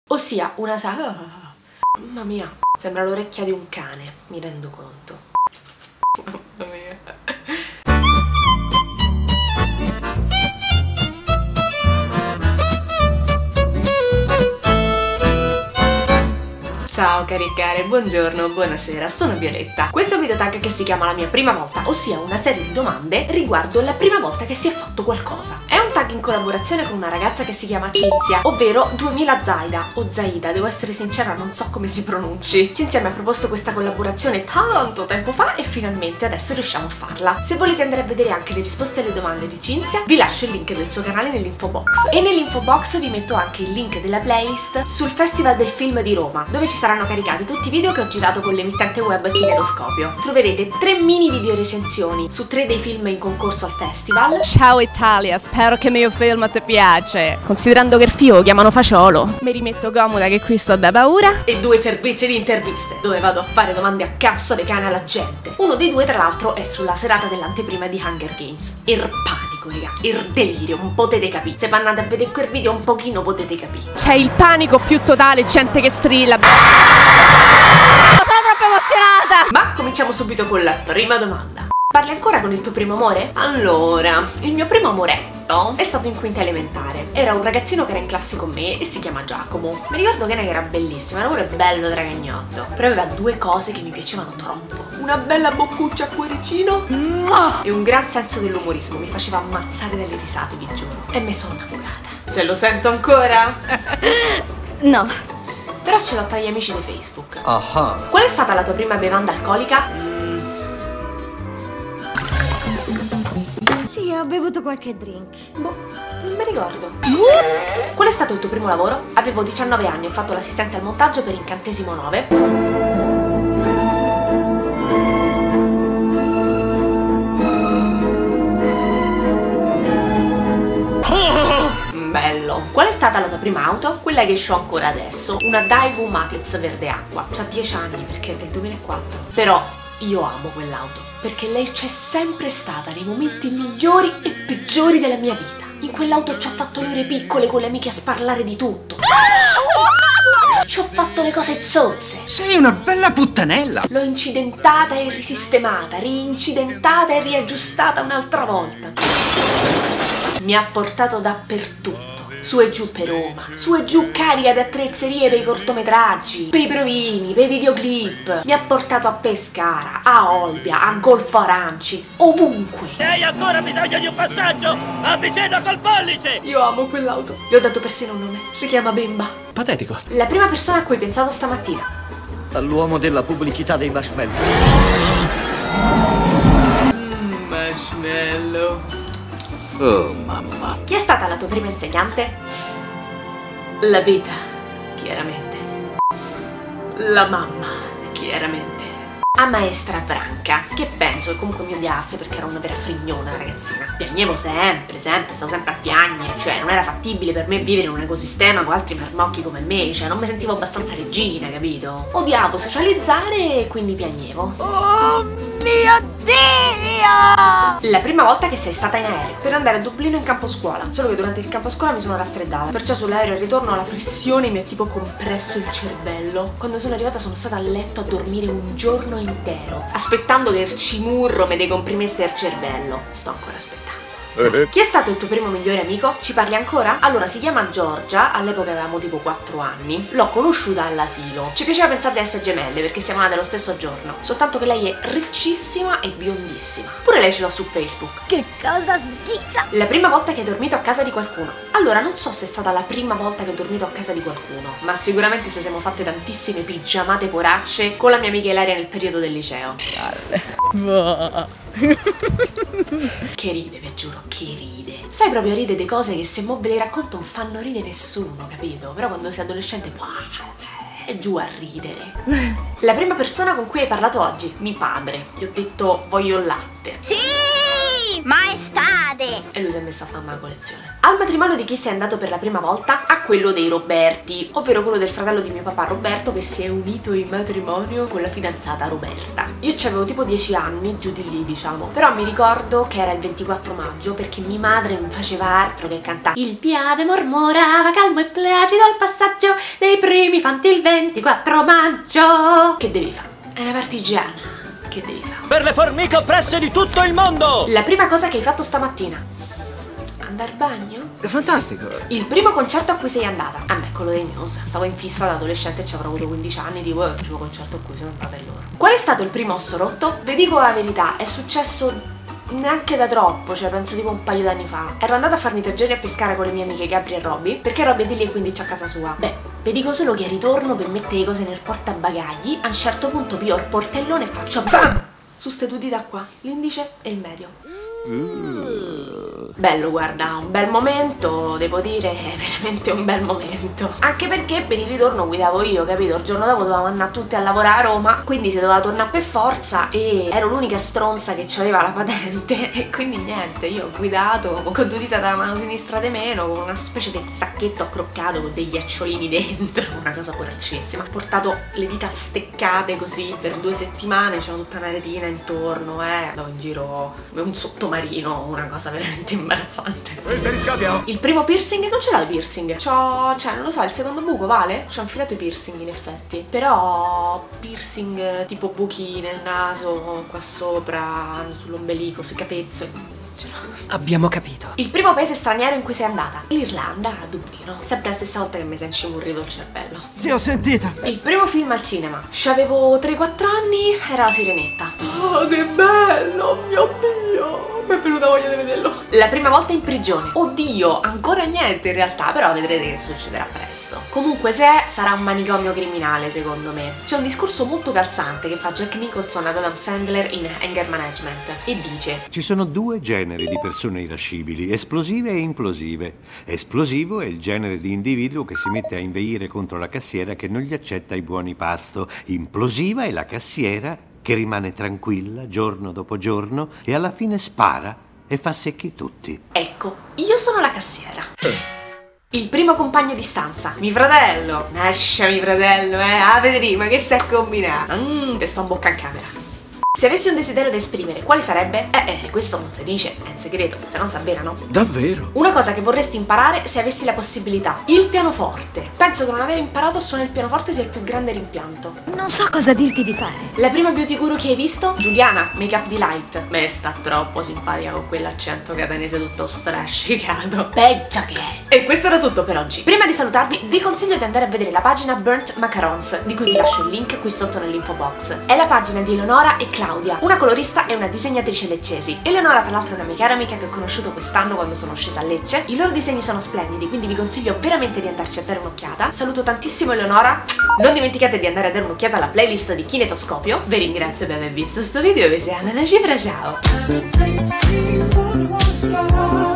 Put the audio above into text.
Ossia una Mamma mia, sembra l'orecchia di un cane, mi rendo conto. Mamma mia. Ciao cari e care, buongiorno, buonasera, sono Violetta. Questo è un video tag che si chiama La mia prima volta, ossia una serie di domande riguardo la prima volta che si è fatto qualcosa. È un tag in collaborazione con una ragazza che si chiama Cinzia, ovvero 2000 Zaida, o Zaida, devo essere sincera, non so come si pronunci. Cinzia mi ha proposto questa collaborazione tanto tempo fa e finalmente adesso riusciamo a farla. Se volete andare a vedere anche le risposte alle domande di Cinzia, vi lascio il link del suo canale nell'info box. E nell'info box vi metto anche il link della playlist sul Festival del Film di Roma, dove ci saranno caricati tutti i video che ho girato con l'emittente web Kinetoscopio. Troverete 3 mini video recensioni su 3 dei film in concorso al festival. Ciao Italia, spero che il mio film ti piace. Considerando che il figo chiamano fagiolo, mi rimetto comoda che qui sto da paura. E 2 servizi di interviste, dove vado a fare domande a cazzo dei cani alla gente. Uno dei 2 tra l'altro è sulla serata dell'anteprima di Hunger Games. Il panico, raga, il delirio, non potete capire. Se andate a vedere quel video un pochino potete capire. C'è il panico più totale, gente che strilla. Sono troppo emozionata! Ma cominciamo subito con la prima domanda. Parli ancora con il tuo primo amore? Allora, il mio primo amoretto è stato in quinta elementare. Era un ragazzino che era in classe con me e si chiama Giacomo. Mi ricordo che era bellissimo, era pure bello dragagnotto. Però aveva 2 cose che mi piacevano troppo. Una bella boccuccia a cuoricino e un gran senso dell'umorismo. Mi faceva ammazzare dalle risate, vi giuro. E me sono innamorata. Se lo sento ancora? No. Però ce l'ho tra gli amici di Facebook. Qual è stata la tua prima bevanda alcolica? Sì, ho bevuto qualche drink. Boh, non mi ricordo. Qual è stato il tuo primo lavoro? Avevo 19 anni, ho fatto l'assistente al montaggio per Incantesimo 9. Bello. Qual è stata la tua prima auto? Quella che ho ancora adesso. Una Daewoo Matiz verde acqua. C'ha 10 anni perché è del 2004. Però io amo quell'auto perché lei c'è sempre stata nei momenti migliori e peggiori della mia vita. In quell'auto ci ho fatto le ore piccole con le amiche a sparlare di tutto. Ci ho fatto le cose zozze. Sei una bella puttanella. L'ho incidentata e risistemata, rincidentata e riaggiustata un'altra volta. Mi ha portato dappertutto. Su e giù per Roma, su e giù carica di attrezzerie per i cortometraggi, per i provini, per i videoclip. Mi ha portato a Pescara, a Olbia, a Golfo Aranci, ovunque. E hai ancora bisogno di un passaggio? Avvicenda col pollice! Io amo quell'auto. Le ho dato persino un nome. Si chiama Bimba. Patetico. La prima persona a cui hai pensato stamattina? All'uomo della pubblicità dei marshmallow. Marshmallow. Oh mamma. Chi è stata la tua prima insegnante? La vita, chiaramente. La mamma, chiaramente. A maestra Branca, che penso che comunque mi odiasse perché era una vera frignona ragazzina. Piagnevo sempre, stavo sempre a piagne. Cioè non era fattibile per me vivere in un ecosistema con altri marmocchi come me. Cioè non mi sentivo abbastanza regina, capito? Odiavo socializzare e quindi piagnevo. Oh mio Dio! La prima volta che sei stata in aereo per andare a Dublino in campo scuola. Solo che durante il campo scuola mi sono raffreddata, perciò sull'aereo al ritorno la pressione mi ha tipo compresso il cervello. Quando sono arrivata sono stata a letto a dormire un giorno intero, aspettando che il cimurro mi decomprimesse il cervello. Sto ancora aspettando. Chi è stato il tuo primo migliore amico? Ci parli ancora? Allora, si chiama Giorgia, all'epoca avevamo tipo 4 anni. L'ho conosciuta all'asilo. Ci piaceva pensare di essere gemelle perché siamo nate lo stesso giorno. Soltanto che lei è riccissima e biondissima. Pure lei ce l'ho su Facebook. Che cosa schizza! La prima volta che hai dormito a casa di qualcuno? Allora, non so se è stata la prima volta che ho dormito a casa di qualcuno, ma sicuramente se siamo fatte tantissime pigiamate poracce con la mia amica Ilaria nel periodo del liceo. Salve. Che ride, vi giuro, che ride. Sai proprio ride di cose che se mo ve le racconto non fanno ridere nessuno, capito? Però quando sei adolescente è giù a ridere. La prima persona con cui hai parlato oggi? Mio padre. Gli ho detto voglio il latte. Sì, maestà, merda. E lui si è messo a fare una collezione. Al matrimonio di chi sei andato per la prima volta? A quello dei Roberti, ovvero quello del fratello di mio papà Roberto, che si è unito in matrimonio con la fidanzata Roberta. Io avevo tipo 10 anni, giù di lì diciamo, però mi ricordo che era il 24 maggio perché mia madre non faceva altro che cantare il Piave mormorava calmo e placido al passaggio dei primi fanti il 24 maggio. Che devi fare? È una partigiana, che devi fare? Per le formiche oppresse di tutto il mondo! La prima cosa che hai fatto stamattina? Andare al bagno? È fantastico. Il primo concerto a cui sei andata? A me quello dei Muse. Stavo in fissa da adolescente e ci avrò avuto 15 anni, tipo il primo concerto a cui sono andata è loro. Qual è stato il primo osso rotto? Vi dico la verità, è successo neanche da troppo, cioè penso tipo un paio d'anni fa. Ero andata a farmi 3 giorni a pescare con le mie amiche Gabri e Robby, perché Robby è di lì e quindi c'è a casa sua. Beh, vi dico solo che al ritorno per mettere le cose nel portabagagli, a un certo punto pio il portellone e faccio BAM! Su ste 2 dita qua, l'indice e il medio. Bello, guarda, un bel momento, devo dire, è veramente un bel momento. Anche perché per il ritorno guidavo io, capito? Il giorno dopo dovevamo andare tutti a lavorare a Roma, quindi si doveva tornare per forza e ero l'unica stronza che aveva la patente e quindi niente, io ho guidato con 2 dita dalla mano sinistra di meno, con una specie di sacchetto accroccato con degli acciolini dentro, una cosa poraccissima. Ho portato le dita steccate così per 2 settimane, c'era tutta una retina intorno, andavo in giro come un sottomarino, una cosa veramente imbarazzante. Il primo piercing? Non ce l'ho il piercing. Cioè, non lo so, il secondo buco vale? C'ho infilato i piercing in effetti. Però piercing tipo buchi nel naso, qua sopra, sull'ombelico, sui capezzoli. Abbiamo capito. Il primo paese straniero in cui sei andata? L'Irlanda, a Dublino. Sempre la stessa volta che mi si è incimurrito il cervello. Sì, ho sentito. Il primo film al cinema. C'avevo 3-4 anni, era La Sirenetta. Oh, che bello, mio Dio! Mi è venuta voglia di vederlo. La prima volta in prigione. Oddio, ancora niente in realtà, però vedrete che succederà presto. Comunque se è, sarà un manicomio criminale secondo me. C'è un discorso molto calzante che fa Jack Nicholson ad Adam Sandler in Anger Management e dice: ci sono 2 generi di persone irascibili, esplosive e implosive. Esplosivo è il genere di individuo che si mette a inveire contro la cassiera che non gli accetta i buoni pasto. Implosiva è la cassiera che rimane tranquilla giorno dopo giorno e alla fine spara e fa secchi tutti. Ecco, io sono la cassiera. Il primo compagno di stanza, mio fratello. Nasce mio fratello, vedrì, ma che stai a combinare? Te sto in bocca in camera. Se avessi un desiderio da esprimere, quale sarebbe? Questo non si dice, è un segreto, se non si avverano. Davvero? Una cosa che vorresti imparare se avessi la possibilità. Il pianoforte. Penso che non aver imparato a suonare il pianoforte sia il più grande rimpianto. Non so cosa dirti di fare. La prima beauty guru che hai visto? Giuliana, Make Up Delight. Me sta troppo simpatica con quell'accento catanese tutto strascicato. Peggio che è. E questo era tutto per oggi. Prima di salutarvi, vi consiglio di andare a vedere la pagina Burnt Macarons, di cui vi lascio il link qui sotto nell'info box. È la pagina di Eleonora e Claudia, una colorista e una disegnatrice leccesi. Eleonora tra l'altro è una mia cara amica che ho conosciuto quest'anno quando sono scesa a Lecce. I loro disegni sono splendidi, quindi vi consiglio veramente di andarci a dare un'occhiata. Saluto tantissimo Eleonora. Non dimenticate di andare a dare un'occhiata alla playlist di Kinetoscopio. Vi ringrazio per aver visto sto video e vi siamo una cifra, ciao!